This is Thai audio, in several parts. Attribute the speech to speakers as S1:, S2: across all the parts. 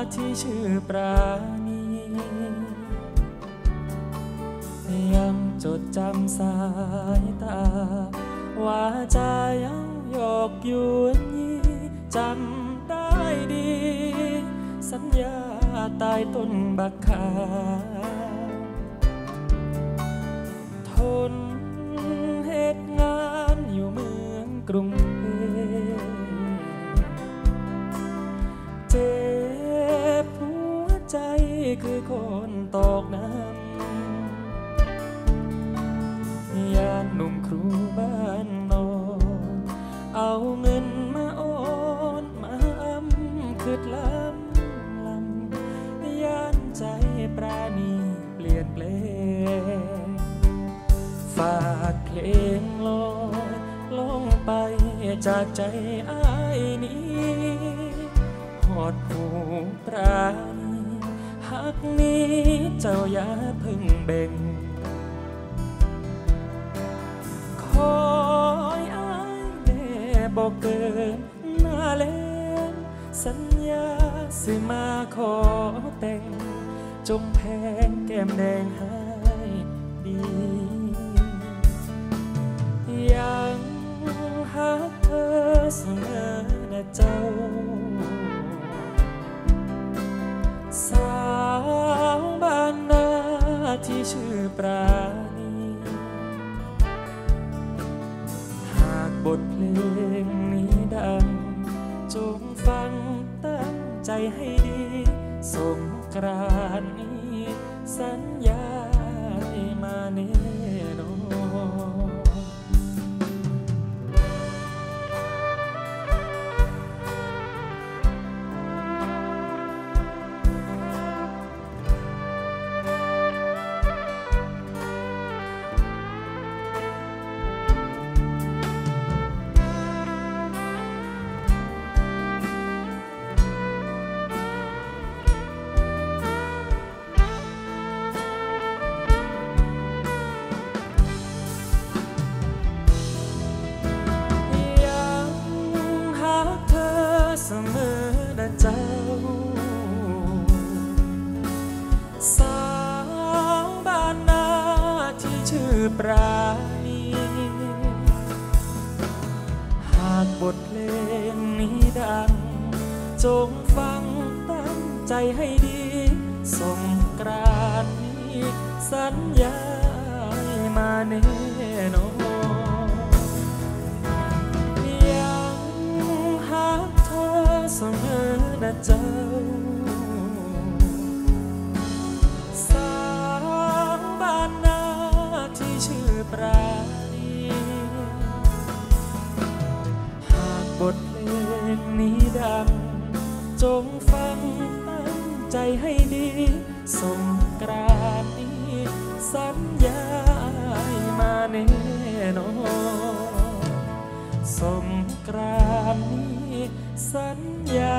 S1: ที่ชื่อปราณียังจดจำสายตาว่าใจยังหยอกยวนยีจำได้ดีสัญญาตายต้นบักขามทนเหตุงานอยู่เมืองกรุงเทพเจ็บหัวใจคือคนตกน้ำยานหนุ่มครูบ้านนอนเอาเงินมาโอนมาอ้ำคืดลำยานใจปราณีเปลี่ยนแปลงฝากเพลงลอยลงไปจากใจอ้ายนี้หอดหูปราณีหักนี้เจ้าอย่าเพิ่งเบ่งคอยอ้ายแน่บอกเกินหน้าเล่นสัญญาสิมาขอแต่งจงแพงแก้มแดงให้ดียังหักเธอเสมอนะเจ้าสาวบ้านนาที่ชื่อปราณีหากบทเพลงนี้ดังจงฟังตั้งใจให้ดีสงกรานต์นี้สัญญาให้มาแน่นอนเสมอนะเจ้าสาวบ้านนาที่ชื่อปราณีหากบทเพลงนี้ดังจงฟังตั้งใจให้ดีสงกรานต์นี้สัญญาให้มาแน่นอนเสมอนะเจ้าสาวบ้านนาที่ชื่อปราณีหากบทเพลงนี้ดังจงฟังตั้งใจให้ดีสงกรานต์นี้สัญญาให้มาแน่นอนสงกรานต์นี้สัญญา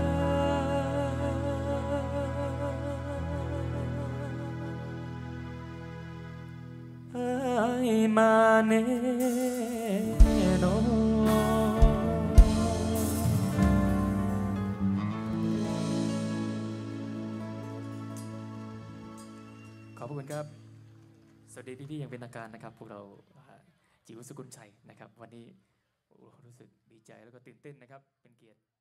S1: ให้มาแน่นอนขอบคุณครับสวัสดีพี่ๆอย่างเป็นทางการนะครับพวกเราจิ๋วสกุลชัยนะครับวันนี้รู้สึกดีใจแล้วก็ตื่นเต้นนะครับเป็นเกียรติ